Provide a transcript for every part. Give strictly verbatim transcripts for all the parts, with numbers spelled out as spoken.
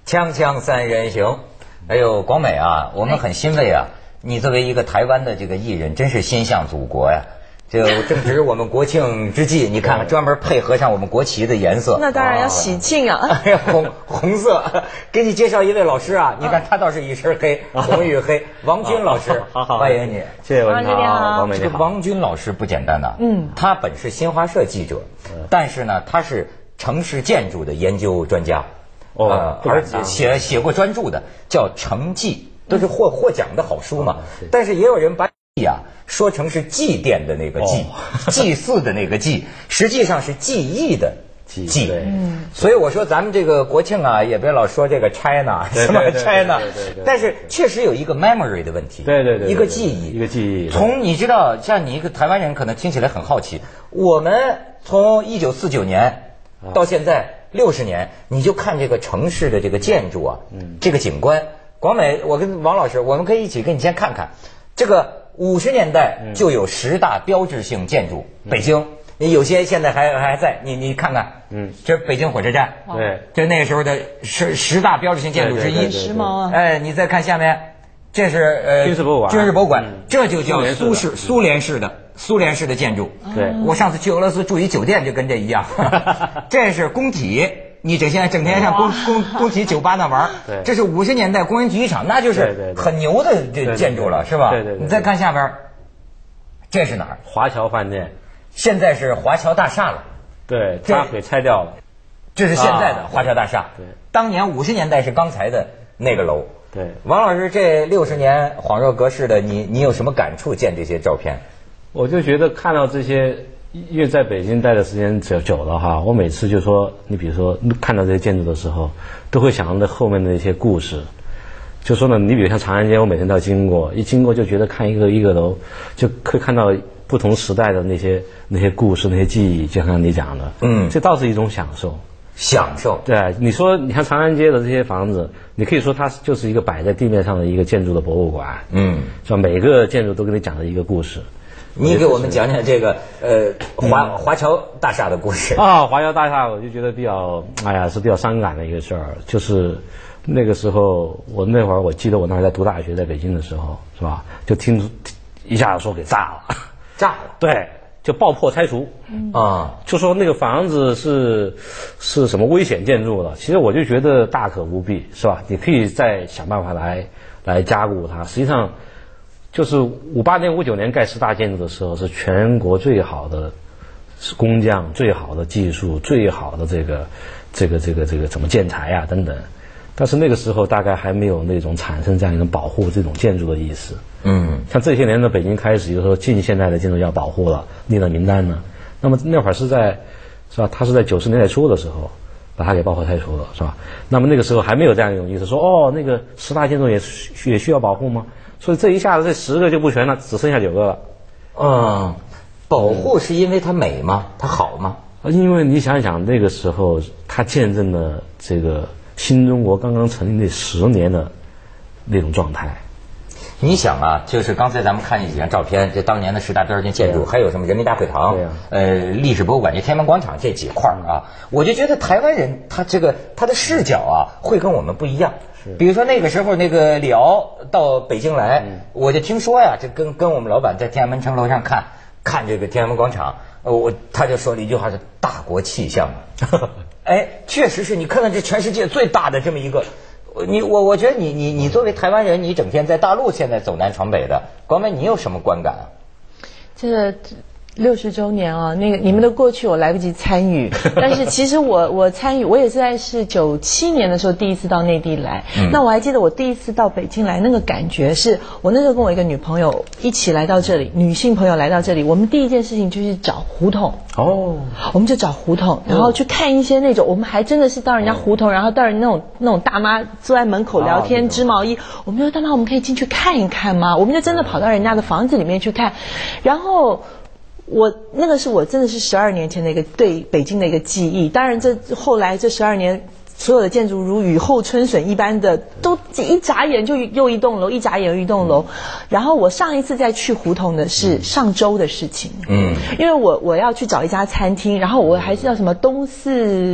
锵锵三人行，哎呦，广美啊，我们很欣慰啊，你作为一个台湾的这个艺人，真是心向祖国呀。就正值我们国庆之际，你看看专门配合上我们国旗的颜色， 那当然要喜庆啊！ 哎呀，红红色，给你介绍一位老师啊，你看他倒是一身黑，红与黑，王军老师， 好好， 欢迎你， 谢谢文涛，王美这个王军老师不简单呐，嗯，他本是新华社记者，但是呢，他是城市建筑的研究专家， 哦， 而且写写过专著的，叫《城记》，都是获获奖的好书嘛。但是也有人把啊说成是祭奠的那个祭，祭祀的那个祭，实际上是记忆的记。嗯，所以我说咱们这个国庆啊，也别老说这个 China 什么 China， 但是确实有一个 memory 的问题。 对对对， 一个记忆， 一个记忆。 从你知道，像你一个台湾人，可能听起来很好奇，我们从一九四九年到现在六十年，你就看这个城市的这个建筑啊，嗯，这个景观。广美，我跟王老师，我们可以一起跟你先看看这个。五十年代就有十大标志性建筑，嗯、北京你有些现在还还在，你你看看，嗯，这是北京火车站， 对， 这那个时候的十十大标志性建筑之一， 时髦啊！ 哎，你再看下面，这是呃军事博物馆， 军事博物馆，嗯、这就叫苏式苏联式的苏联式的建筑。 对， 我上次去俄罗斯住一酒店就跟这一样，这是工体。你这现在整天上工工工体酒吧那玩， 对， 这是五十年代工人体育场，那就是很牛的这建筑了，是吧？ 对对对。 你再看下边，这是哪儿？ 华侨饭店， 现在是华侨大厦了。 对，它给拆掉了。 这是现在的华侨大厦。 对， 当年五十年代是刚才的那个楼。 对， 王老师，这六十年恍若隔世的，你你有什么感触？见这些照片， 我就觉得看到这些。因为在北京待的时间久久了哈，我每次就说，你比如说看到这些建筑的时候，都会想到后面的一些故事。就说呢，你比如像长安街，我每天都要经过，一经过就觉得看一个一个楼，就可以看到不同时代的那些那些故事、那些记忆，就像你讲的，嗯，这倒是一种享受。 享受， 对，你说你看长安街的这些房子，你可以说它就是一个摆在地面上的一个建筑的博物馆，嗯，是吧？每个建筑都给你讲了一个故事。 你给我们讲讲这个呃华华侨大厦的故事啊！华侨大厦我就觉得比较，哎呀，是比较伤感的一个事儿。就是那个时候，我那会儿我记得我那会儿在读大学，在北京的时候，是吧？就听一下子说给炸了， 炸了， 对，就爆破拆除啊，就说那个房子是是什么危险建筑了。其实我就觉得大可不必，是吧？你可以再想办法来来加固它。实际上。就是五八年、五九年盖十大建筑的时候，是全国最好的工匠、最好的技术、最好的这个、这个、这个、这个怎么建材啊等等。但是那个时候大概还没有那种产生这样一种保护这种建筑的意识。嗯，像这些年的北京开始，就是说近现代的建筑要保护了，列了名单呢。那么那会儿是在，是吧？他是在九十年代初的时候把它给爆破拆除了，是吧？那么那个时候还没有这样一种意识，说哦，那个十大建筑也也需要保护吗？所以这一下子这十个就不全了，只剩下九个了。 嗯，保护是因为它美吗？它好吗？ 因为你想想那个时候，它见证了这个新中国刚刚成立那十年的那种状态。 你想啊，就是刚才咱们看见几张照片，这当年的十大标志性建筑，还有什么人民大会堂、啊、呃历史博物馆、这天安门广场这几块啊，我就觉得台湾人他这个他的视角啊会跟我们不一样。比如说那个时候那个李敖到北京来，嗯、我就听说呀，这跟跟我们老板在天安门城楼上看看这个天安门广场，呃，我他就说了一句话是大国气象。哎，确实是你看看这全世界最大的这么一个。你我我觉得你你你作为台湾人，你整天在大陆现在走南闯北的，广美你有什么观感啊？ 这个六十周年啊，那个你们的过去我来不及参与，但是其实我我参与，我也是在是九七年的时候第一次到内地来。嗯、那我还记得我第一次到北京来，那个感觉是我那时候跟我一个女朋友一起来到这里，女性朋友来到这里，我们第一件事情就是找胡同。哦，我们就找胡同，然后去看一些那种，我们还真的是到人家胡同，然后到人那种那种大妈坐在门口聊天织毛衣，我们就说大妈我们可以进去看一看吗？我们就真的跑到人家的房子里面去看，然后。我那个是我真的是十二年前的一个对北京的一个记忆，当然这后来这十二年所有的建筑如雨后春笋一般的，都一眨眼就又一栋楼，一眨眼又一栋楼。然后我上一次再去胡同的是上周的事情，嗯，因为我我要去找一家餐厅，然后我还是叫什么东四。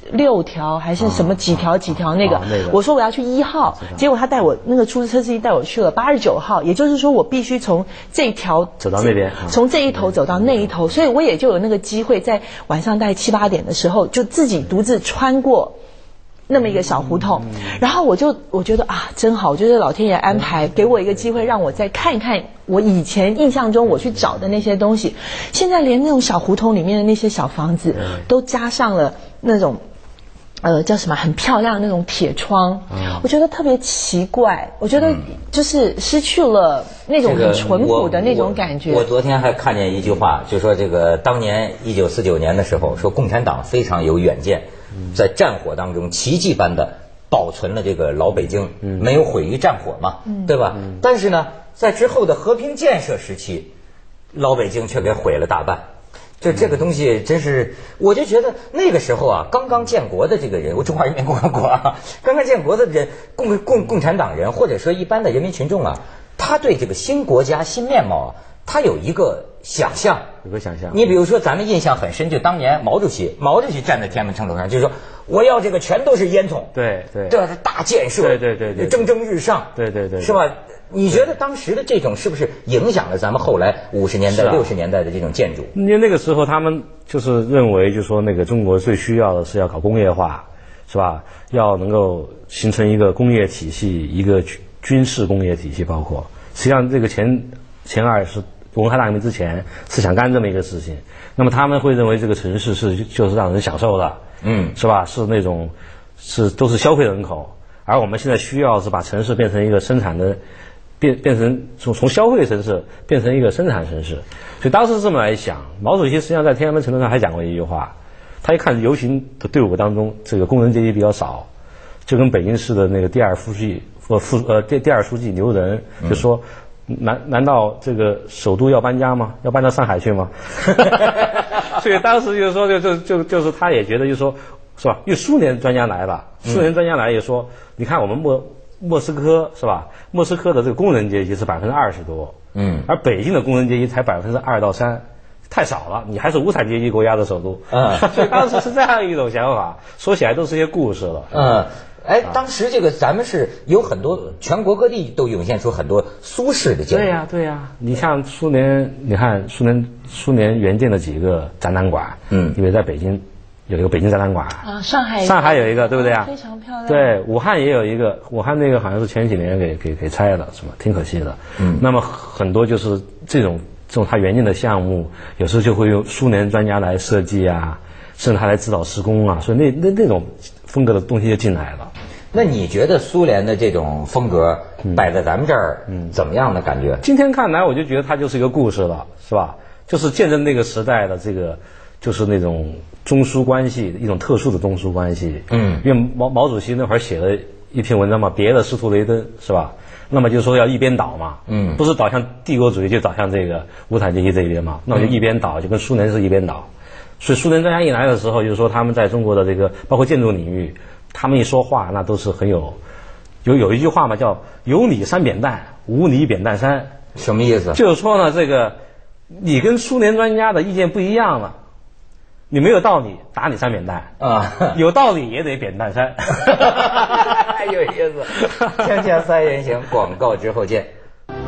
六条还是什么几条几条那个，我说我要去一号，结果他带我那个出租车司机带我去了八十九号，也就是说我必须从这条走到那边， 从这一头走到那一头，所以我也就有那个机会在晚上大概七八点的时候就自己独自穿过那么一个小胡同，然后我就我觉得啊真好，我觉得老天爷安排给我一个机会，让我再看一看我以前印象中我去找的那些东西，现在连那种小胡同里面的那些小房子都加上了那种呃叫什么很漂亮的那种铁窗，我觉得特别奇怪，我觉得就是失去了那种很淳朴的那种感觉。 我, 我, 我昨天还看见一句话，就说这个当年一九四九年的时候，说共产党非常有远见，在战火当中奇迹般的保存了这个老北京，没有毁于战火嘛，对吧？但是呢，在之后的和平建设时期，老北京却给毁了大半。就这个东西真是，我就觉得那个时候啊，刚刚建国的这个人，我中华人民共和国啊，刚刚建国的人，共共共产党人，或者说一般的人民群众啊，他对这个新国家新面貌啊，他有一个想象， 有个想象。 你比如说，咱们印象很深，就当年毛主席，毛主席站在天安门城楼上，就是说我要这个全都是烟囱， 对对， 对吧？大建设， 对对对对， 蒸蒸日上， 对对对， 是吧？你觉得当时的这种是不是影响了咱们后来五十年代、六十年代的这种建筑？ 因为那个时候他们就是认为，就说那个中国最需要的是要搞工业化，是吧？要能够形成一个工业体系，一个军事工业体系，包括实际上这个前前二是文化大革命之前是想干这么一个事情。那么他们会认为这个城市是就是让人享受的，嗯，是吧？是那种是都是消费人口，而我们现在需要是把城市变成一个生产的。变变成从从消费城市变成一个生产城市，所以当时这么来想，毛主席实际上在天安门城楼上还讲过一句话，他一看游行的队伍当中，这个工人阶级比较少，就跟北京市的那个第二书记呃副呃第第二书记牛仁就说，难难道这个首都要搬家吗？要搬到上海去吗？所以当时就是说就就就就是他也觉得就是说是吧？因为苏联专家来了，苏联专家来也说，你看我们莫。莫斯科是吧？莫斯科的这个工人阶级是百分之二十多，嗯，而北京的工人阶级才百分之二到三，太少了。你还是无产阶级国家的首都，嗯，所以当时是这样一种想法。说起来都是些故事了， 嗯，哎，当时这个咱们是有很多全国各地都涌现出很多苏式的建筑， 对呀对呀。你像苏联，你看苏联苏联原建的几个展览馆，嗯，因为在北京。有一个北京展览馆啊，上海上海有一个，对不对啊？ 非常漂亮。 对，武汉也有一个，武汉那个好像是前几年给给给拆了，是吧？挺可惜的。嗯，那么很多就是这种这种它原建的项目，有时候就会用苏联专家来设计啊，甚至他来指导施工啊，所以那那那种风格的东西就进来了。 那你觉得苏联的这种风格摆在咱们这儿，嗯，怎么样的感觉？ 今天看来，我就觉得它就是一个故事了，是吧？就是见证那个时代的这个。就是那种中苏关系，一种特殊的中苏关系。嗯，因为毛毛主席那会儿写了一篇文章嘛，别的司徒雷登是吧？那么就是说要一边倒嘛，嗯，不是倒向帝国主义就倒向这个无产阶级这一边嘛，那我就一边倒，就跟苏联是一边倒。所以苏联专家一来的时候，就是说他们在中国的这个包括建筑领域，他们一说话那都是很有有有一句话嘛，叫有你三扁担，无你扁担山。 什么意思？ 就是说呢，这个你跟苏联专家的意见不一样了。你没有道理，打你三扁担啊！有道理也得扁担山， 有意思。锵锵三人行，广告之后见。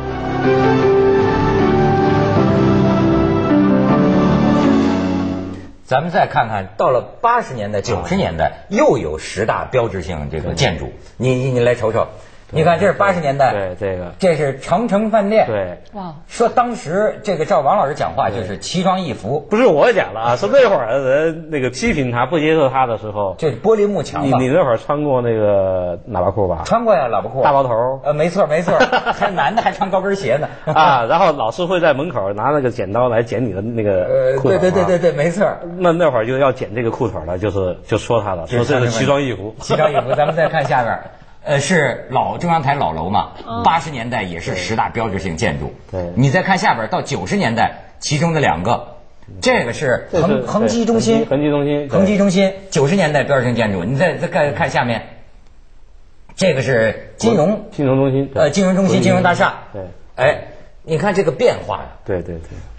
咱们再看看，到了八十年代、九十年代，又有十大标志性这个建筑，你你你来瞅瞅。你看，这是八十年代， 对这个， 这是长城饭店， 对， 哇， 说当时这个照王老师讲话就是奇装异服， 不是我讲了啊，是那会儿的人那个批评他、不接受他的时候， 这玻璃幕墙。 你你那会儿穿过那个喇叭裤吧？ 穿过呀，喇叭裤， 大包头。 呃，没错没错，还男的还穿高跟鞋呢啊，然后老师会在门口拿那个剪刀来剪你的那个裤腿。 呃，对对对对对，没错。 那那会儿就要剪这个裤腿了，就是就说他了，说这是奇装异服。 奇装异服，咱们再看下边。呃，是老中央台老楼嘛，八十年代也是十大标志性建筑。 对， 你再看下边，到九十年代，其中的两个，这个是恒恒基中心， 恒基中心， 恒基中心，九十年代标志性建筑。你再再看看下面，这个是金融金融中心， 呃，金融中心，金融大厦。 对， 哎，你看这个变化呀。 对对对。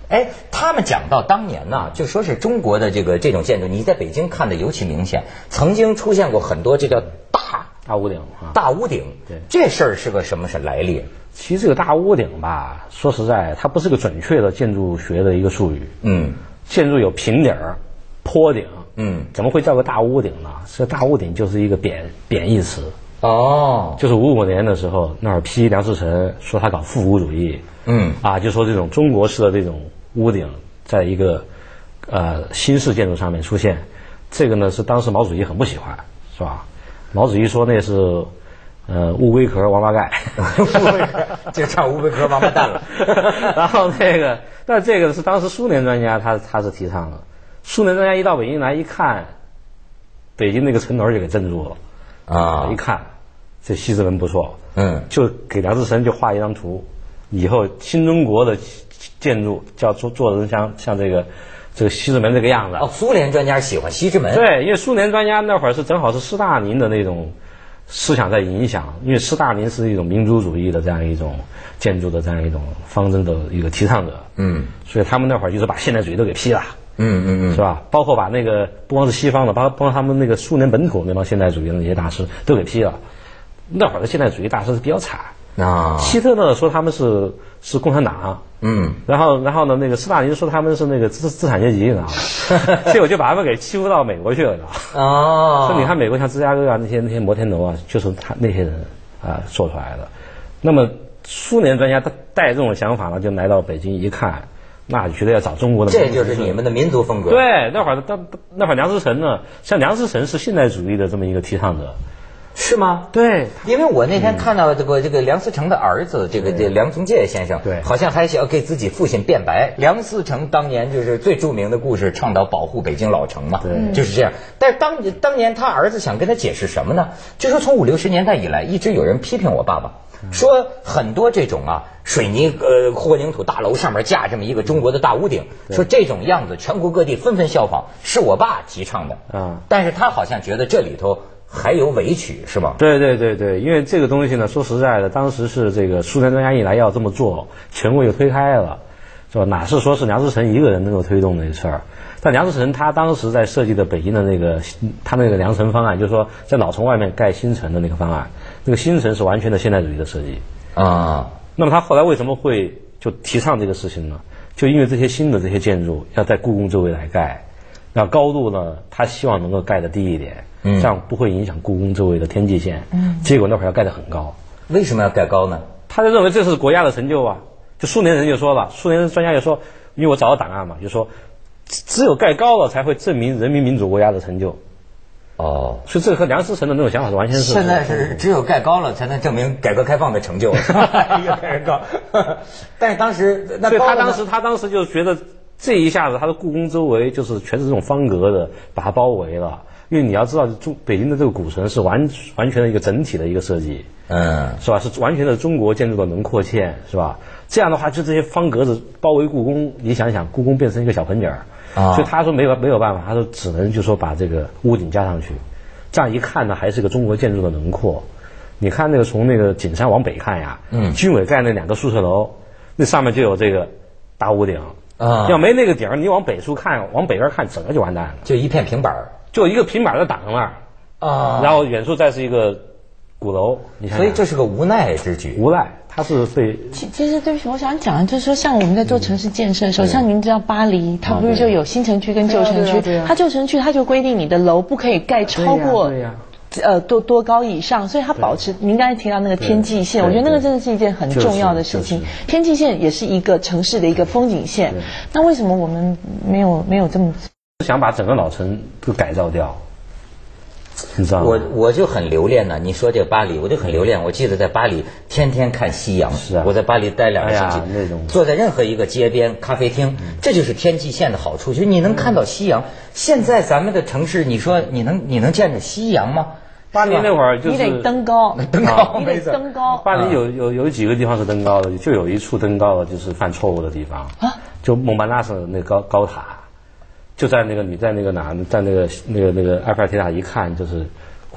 哎，他们讲到当年呢，就说是中国的这个这种建筑，你在北京看的尤其明显，曾经出现过很多这叫大大屋顶啊， 大屋顶。 对， 这事儿是个什么是来历？ 其实这个大屋顶吧，说实在，它不是个准确的建筑学的一个术语。 嗯， 建筑有平顶儿、坡顶。 嗯， 怎么会叫个大屋顶呢？这大屋顶就是一个贬贬义词。 哦， 就是五五年的时候，那会儿批梁思成说他搞复古主义。 嗯， 啊，就说这种中国式的这种屋顶，在一个呃新式建筑上面出现，这个呢是当时毛主席很不喜欢，是吧？毛主席说那是。呃，乌龟壳王八盖， 乌龟壳就唱乌龟壳王八蛋了。 然后那个，但这个是当时苏联专家他他是提倡的。苏联专家一到北京来一看，北京那个城楼就给镇住了啊！一看这西直门不错，嗯，就给梁思成就画一张图，以后新中国的建筑叫做做成像像这个这个西直门这个样子。 哦，苏联专家喜欢西直门。 对，因为苏联专家那会儿是正好是斯大林的那种。思想在影响，因为斯大林是一种民族主义的这样一种建筑的这样一种方针的一个提倡者，嗯，所以他们那会儿就是把现代主义都给批了，嗯嗯嗯，是吧？包括把那个不光是西方的，包包括他们那个苏联本土那帮现代主义的那些大师都给批了。那会儿的现代主义大师是比较惨啊，希特勒说他们是是共产党，嗯，然后然后呢，那个斯大林说他们是那个资资产阶级，你知道吗？所以我就把他们给欺负到美国去了，你知道吗？哦，所以你看美国像芝加哥啊那些那些摩天楼啊，就是他那些人啊做出来的。那么苏联专家他带这种想法呢，就来到北京一看，那觉得要找中国的， 这就是你们的民族风格。 对，那会儿那那会儿梁思成呢，像梁思成是现代主义的这么一个提倡者。 是吗？ 对， 因为我那天看到这个这个梁思成的儿子，这个这梁从诫先生，对，好像还想要给自己父亲辩白。梁思成当年就是最著名的故事，倡导保护北京老城嘛，对，就是这样。但是当当年他儿子想跟他解释什么呢？就说从五六十年代以来，一直有人批评我爸爸，说很多这种啊水泥呃混凝土大楼上面架这么一个中国的大屋顶，说这种样子全国各地纷纷效仿，是我爸提倡的啊，但是他好像觉得这里头。还有委屈是吧？ 对对对对，因为这个东西呢，说实在的，当时是这个苏联专家一来要这么做，全国就推开了，是吧？哪是说是梁思成一个人能够推动这事儿？但梁思成他当时在设计的北京的那个他那个梁城方案，就是说在老城外面盖新城的那个方案，那个新城是完全的现代主义的设计啊。那么他后来为什么会就提倡这个事情呢？就因为这些新的这些建筑要在故宫周围来盖，那高度呢，他希望能够盖得低一点。这样不会影响故宫周围的天际线。嗯，结果那会儿要盖得很高。 为什么要盖高呢？ 他就认为这是国家的成就啊。就苏联人就说了，苏联专家就说，因为我找到档案嘛，就说只有盖高了才会证明人民民主国家的成就。哦，所以这和梁思成的那种想法是完全是。 现在是只有盖高了才能证明改革开放的成就，一个盖高。但是当时，那所以他当时他当时就觉得这一下子他的故宫周围就是全是这种方格的，把它包围了。因为你要知道，中北京的这个古城是完完全的一个整体的一个设计，嗯，是吧？是完全的中国建筑的轮廓线，是吧？这样的话，就这些方格子包围故宫，你想想，故宫变成一个小盆景儿，啊，所以他说没有没有办法，他说只能就说把这个屋顶加上去，这样一看呢，还是个中国建筑的轮廓。你看那个从那个景山往北看呀，嗯，军委盖那两个宿舍楼，那上面就有这个大屋顶啊，要没那个顶儿，你往北处看，往北边看，整个就完蛋了， 就一片平板儿。 就一个平板的挡在那儿啊，然后远处再是一个鼓楼，你看， 所以这是个无奈之举。 无奈，它是被。 其其实对不起，我想讲就是说，像我们在做城市建设的时候，像您知道巴黎，它不是就有新城区跟旧城区？它旧城区它就规定你的楼不可以盖超过呃多多高以上，所以它保持。您刚才提到那个天际线，我觉得那个真的是一件很重要的事情。天际线也是一个城市的一个风景线。那为什么我们没有没有这么？ 想把整个老城都改造掉，你知道吗？ 我我就很留恋呢。你说这个巴黎，我就很留恋。我记得在巴黎天天看夕阳，是啊，我在巴黎待两个星期，那种坐在任何一个街边咖啡厅，这就是天际线的好处，就是你能看到夕阳。现在咱们的城市，你说你能你能见着夕阳吗？ 巴黎那会儿就是你得登高， 登高， 你得登高。 巴黎有有有几个地方是登高的，就有一处登高的就是犯错误的地方啊，就蒙巴纳斯那高高塔。就在那个你在那个哪，在那个那个那个埃菲尔铁塔一看就是古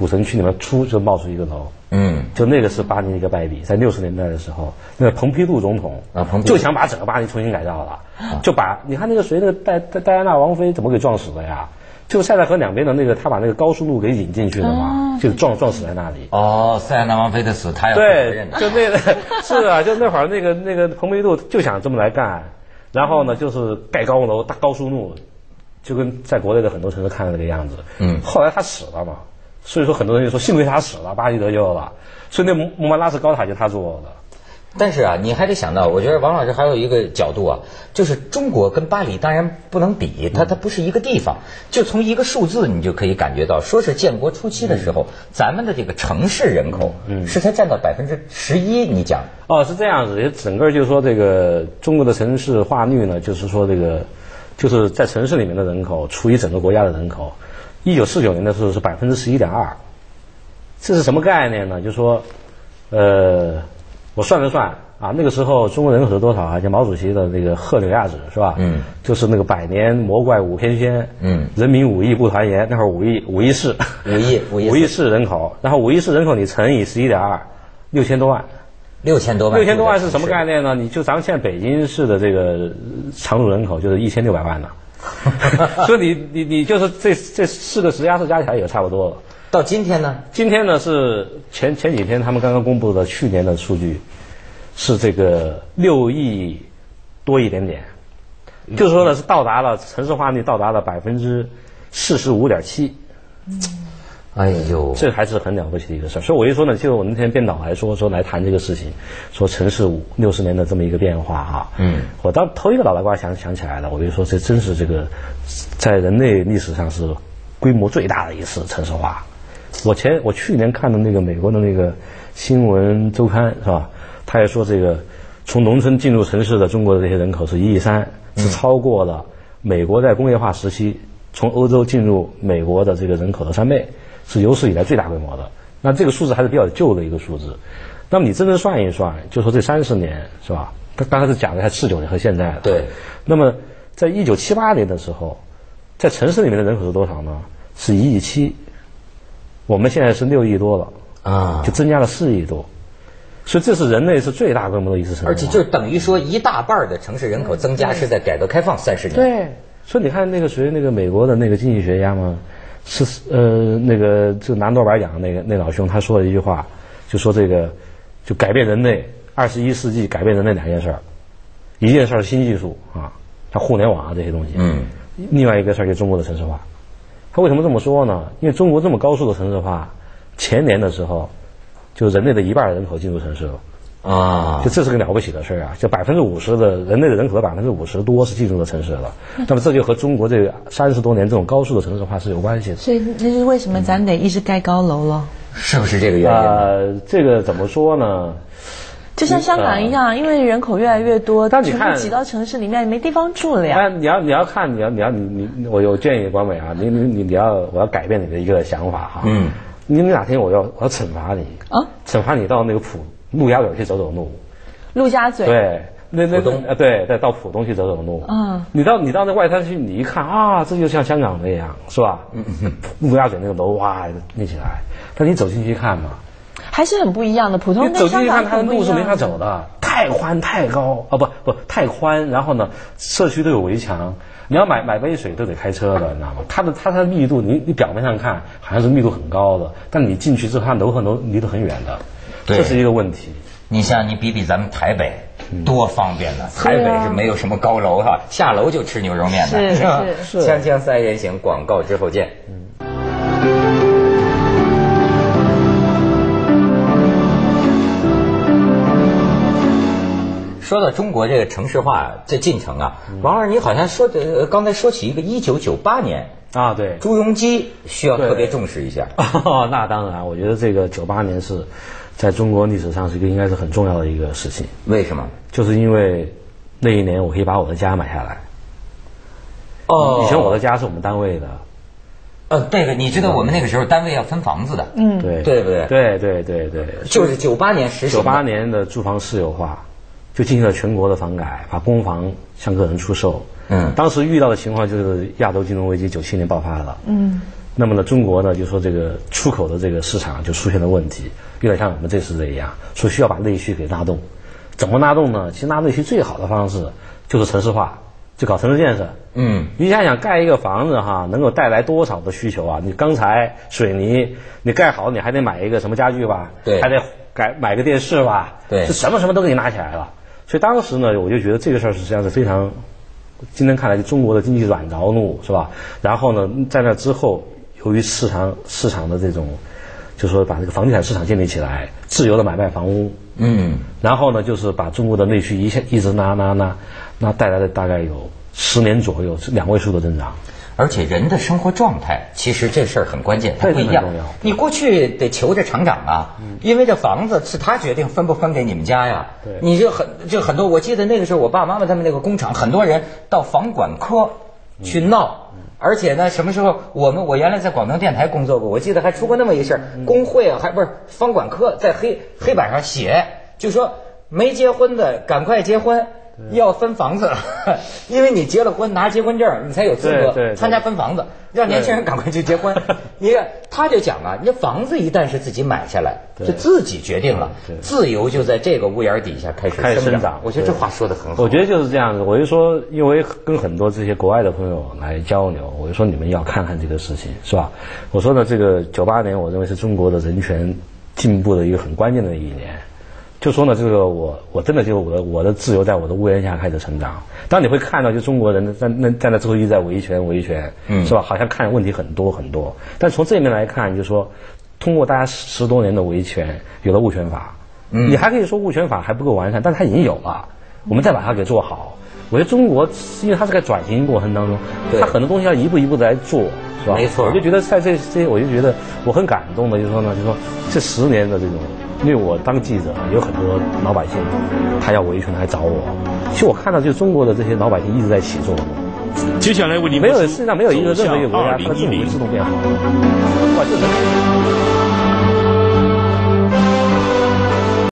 古城区里面出就冒出一个楼，嗯，就那个是巴黎的一个败笔，在六十年代的时候，那个蓬皮杜总统啊，蓬皮杜就想把整个巴黎重新改造了，啊、就把你看那个谁那个戴戴戴安娜王妃怎么给撞死的呀？就塞纳河两边的那个，他把那个高速路给引进去了嘛，哦、就撞撞死在那里。 哦，塞纳王妃的死，他要负责任的。 对，就那个是啊，就那会儿那个那个蓬皮杜就想这么来干，然后呢就是盖高楼、大高速路，就跟在国内的很多城市看的那个样子。嗯，后来他死了嘛，所以说很多人就说幸亏他死了，巴黎得救了。所以那蒙马拉斯高塔就他做的。 但是啊，你还得想到，我觉得王老师还有一个角度啊，就是中国跟巴黎当然不能比，它它不是一个地方。就从一个数字，你就可以感觉到，说是建国初期的时候，嗯、咱们的这个城市人口，嗯，是才占到百分之十一。你讲哦，是这样子，整个就是说这个中国的城市化率呢，就是说这个就是在城市里面的人口除以整个国家的人口，一九四九年的时候是百分之十一点二，这是什么概念呢？就是说，呃。我算了算啊，那个时候中国人口是多少啊？像毛主席的那个贺柳亚指是吧？嗯，就是那个百年魔怪五翩跹，嗯，人民五亿不团圆，那会儿五亿五亿市， 五亿五亿五亿市人口，然后五亿市人口你乘以十一点二，六千多万， 六千多万， 六千多万是什么概念呢？你就咱们现在北京市的这个常住人口就是一千六百万呢，所以你你你就是这这四个直辖市加起来也差不多了。 到今天呢？ 今天呢是前前几天他们刚刚公布的去年的数据，是这个六亿多一点点，就是说呢是到达了城市化率到达了百分之四十五点七。 哎呦， 这还是很了不起的一个事儿。所以我一说呢，就我那天编导来说说来谈这个事情，说城市六十年的这么一个变化哈。嗯，我当头一个脑袋瓜想想起来了，我就说这真是这个在人类历史上是规模最大的一次城市化。我前我去年看的那个美国的那个新闻周刊是吧？他也说这个从农村进入城市的中国的这些人口是一亿三，是超过了美国在工业化时期从欧洲进入美国的这个人口的三倍，是有史以来最大规模的。那这个数字还是比较旧的一个数字。那么你真正算一算，就说这三十年是吧？他刚才是讲的还四九年和现在的。 对。 那么在一九七八年的时候，在城市里面的人口是多少呢？是一亿七。我们现在是六亿多了啊，就增加了四亿多，所以这是人类是最大规模的一次城市化， 而且就等于说一大半的城市人口增加是在改革开放三十年。 对，所以你看那个谁，那个美国的那个经济学家嘛，是呃那个就拿诺贝尔奖那个那老兄他说了一句话，就说这个就改变人类二十一世纪改变人类两件事儿，一件事是新技术啊，像互联网啊这些东西，嗯，另外一个事儿就是中国的城市化。他为什么这么说呢？因为中国这么高速的城市化，前年的时候，就人类的一半人口进入城市了，啊，就这是个了不起的事儿啊！就百分之五十的人类的人口的百分之五十多是进入了城市了，那么这就和中国这个三十多年这种高速的城市化是有关系的。 所以这是为什么咱得一直盖高楼了？ 是不是这个原因？ 呃，这个怎么说呢？ 就像香港一样，呃、因为人口越来越多， 但你看挤到城市里面没地方住了呀。 但你要你要看你要你要你你我有建议广美啊，你你你你要我要改变你的一个想法哈。嗯。你哪天我要我要惩罚你啊？惩罚你到那个浦陆家嘴去走走路。 陆家嘴。 对，那那东呃对对，到浦东去走走路。嗯。你到你到那外滩去，你一看啊，这就像香港那样，是吧？嗯嗯。陆家嘴那个楼哇立起来，但你走进去看嘛。 还是很不一样的，普通跟香港走进去看，它的路是没法走的，太宽太高啊，不不太宽，然后呢，社区都有围墙，你要买买杯水都得开车的，你知道吗？它的它的密度，你你表面上看好像是密度很高的，但你进去之后，它楼和楼离得很远的，这是一个问题。 你像你比比咱们台北，多方便呢！台北是没有什么高楼哈，下楼就吃牛肉面的， 是吧？ 是是。锵锵三人行，广告之后见。嗯。说到中国这个城市化这进程啊，王老师，你好像说的刚才说起一个一九九八年啊，对， 朱镕基需要特别重视一下。 哦，那当然，我觉得这个九八年是在中国历史上是一个应该是很重要的一个事情。 为什么？ 就是因为那一年我可以把我的家买下来。哦，以前我的家是我们单位的。 呃，这个你知道我们那个时候单位要分房子的， 嗯，对， 对不对？ 对对对对， 就是九八年实行。 九八年的住房私有化。就进行了全国的房改，把公房向个人出售。嗯，当时遇到的情况就是亚洲金融危机九七年爆发了。嗯， 那么呢，中国呢就说这个出口的这个市场就出现了问题，有点像我们这次这一样，说需要把内需给拉动。怎么拉动呢？其实拉内需最好的方式就是城市化，就搞城市建设。嗯，你想想盖一个房子哈，能够带来多少的需求啊？你钢材、水泥，你盖好你还得买一个什么家具吧？ 对， 还得改买个电视吧？ 对， 是什么什么都给你拿起来了。所以当时呢，我就觉得这个事儿实际上是非常，今天看来就中国的经济软着陆是吧？然后呢，在那之后。由于市场市场的这种，就是说把这个房地产市场建立起来，自由的买卖房屋，嗯，然后呢，就是把中国的内需一下一直拉拉拉，那带来的大概有十年左右两位数的增长。 而且人的生活状态，其实这事儿很关键，它不一样。你过去得求着厂长啊，嗯、因为这房子是他决定分不分给你们家呀。 对， 你就很就很多，我记得那个时候我爸爸妈妈他们那个工厂，很多人到房管科去闹。嗯而且呢，什么时候我们我原来在广东电台工作过，我记得还出过那么一事儿，工会啊，还不是房管科在黑黑板上写，就说没结婚的赶快结婚，要分房子了，因为你结了婚拿结婚证，你才有资格参加分房子，让年轻人赶快去结婚。你看他就讲啊，你房子一旦是自己买下来，是自己决定了，自由就在这个屋檐底下开始开始生长。 我觉得这话说得很好。 我觉得就是这样子。我就说，因为跟很多这些国外的朋友来交流，我就说你们要看看这个事情，是吧？我说呢，这个九八年，我认为是中国的人权进步的一个很关键的一年。就说呢，这个我我真的就我的我的自由在我的屋檐下开始成长。当你会看到，就中国人在那在那之后一直在维权维权，嗯，是吧？好像看问题很多很多。但从这一面来看，就说通过大家十多年的维权，有了物权法，嗯，你还可以说物权法还不够完善，但它已经有了，我们再把它给做好。我觉得中国因为它是在转型过程当中，它很多东西要一步一步的来做，是吧？ 没错。 我就觉得在这这，我就觉得我很感动的，就是说呢，就是说这十年的这种。因为我当记者，有很多老百姓，他要维权来找我。其实我看到，就中国的这些老百姓一直在起作用。 接下来为您没有世界上没有一个任何一个国家，它政府自动变好。哇，就是。